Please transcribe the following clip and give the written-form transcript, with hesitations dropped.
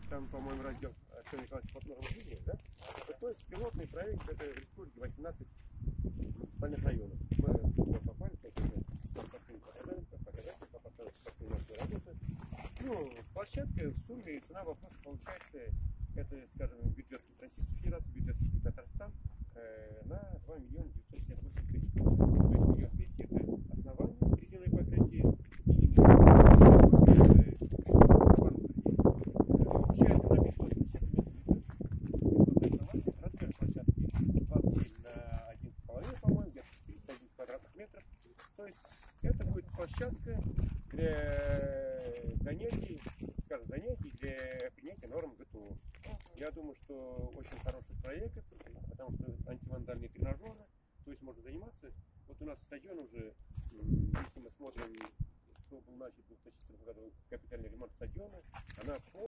там, по-моему, раздел Артем Николаевич под нормой жизни, да? То есть пилотный проект это республики 18 муниципальных районов. Мы попали, ну, площадка в сумме цена вопроса получается, это, скажем, бюджет Российской Федерации, бюджет Татарстан на 2 миллиона 968 тысяч. То есть 1 миллион 200 это основание резиновое покрытие и получается на 550 метров размер площадки 27 на 1,5, по-моему, где-то 31 квадратных метров. То есть это будет площадка для занятий, скажем, занятий для принятия норм ГТО. Я думаю, что очень хороший проект.